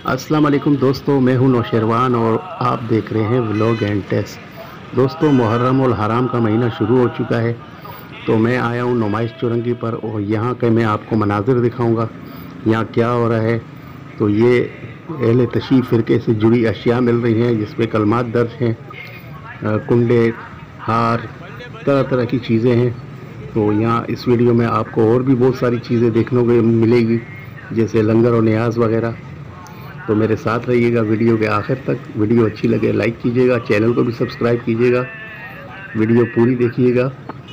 अस्सलाम वालेकुम दोस्तों, मैं हूं नौशेरवान और आप देख रहे हैं व्लॉग एंड टेस्ट। दोस्तों, मुहर्रम और हराम का महीना शुरू हो चुका है, तो मैं आया हूं नुमाइश चौरंगी पर और यहाँ के मैं आपको मनाजिर दिखाऊंगा यहाँ क्या हो रहा है। तो ये अहले तशरीफ़ फ़िरके से जुड़ी अशिया मिल रही हैं जिसमें कलमात दर्ज हैं, कुंडे, हार, तरह तरह की चीज़ें हैं। तो यहाँ इस वीडियो में आपको और भी बहुत सारी चीज़ें देखने को मिलेगी, जैसे लंगर और न्याज वगैरह। तो मेरे साथ रहिएगा वीडियो के आखिर तक। वीडियो अच्छी लगे लाइक कीजिएगा, चैनल को भी सब्सक्राइब कीजिएगा, वीडियो पूरी देखिएगा।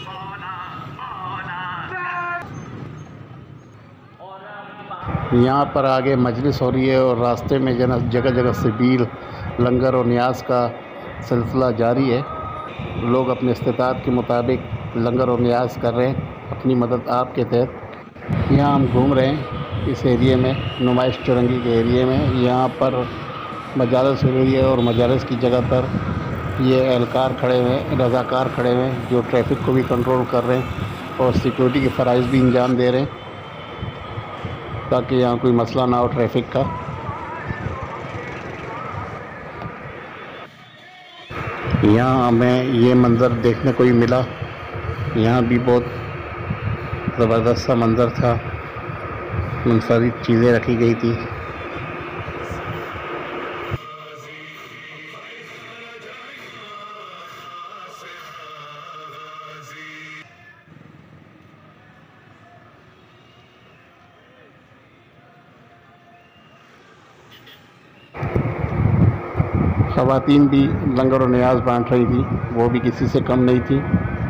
यहाँ पर आगे मजलिस हो रही है और रास्ते में जगह जगह सबील, लंगर और न्याज का सिलसिला जारी है। लोग अपने इस्तिताअत के मुताबिक लंगर और न्याज कर रहे हैं अपनी मदद आपके तहत। यहाँ हम घूम रहे हैं इस एरिए में, नुमाइश चौरंगी के एरिए में। यहाँ पर मजालिस हो रही है और मजालिस की जगह पर ये एहलकार खड़े हुए हैं, रज़ाकार खड़े हुए हैं जो ट्रैफिक को भी कंट्रोल कर रहे हैं और सिक्योरिटी के फ़राइज़ भी अंजाम दे रहे हैं ताकि यहाँ कोई मसला ना हो ट्रैफिक का। यहाँ हमें ये मंज़र देखने को ही मिला। यहाँ भी बहुत ज़बरदस्त सा मंज़र था, मुनफरिद चीज़ें रखी गई थी। ख़वातीन भी लंगर और न्याज बांट रही थी, वो भी किसी से कम नहीं थी।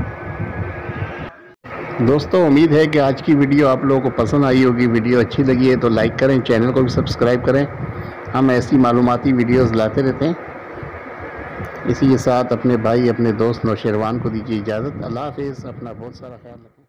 दोस्तों, उम्मीद है कि आज की वीडियो आप लोगों को पसंद आई होगी। वीडियो अच्छी लगी है तो लाइक करें, चैनल को भी सब्सक्राइब करें। हम ऐसी मालूमाती वीडियोस लाते रहते हैं। इसी के साथ अपने भाई, अपने दोस्त नौशेरवान को दीजिए इजाज़त। अल्लाह हाफ़िज़। अपना बहुत सारा ख्याल रखें।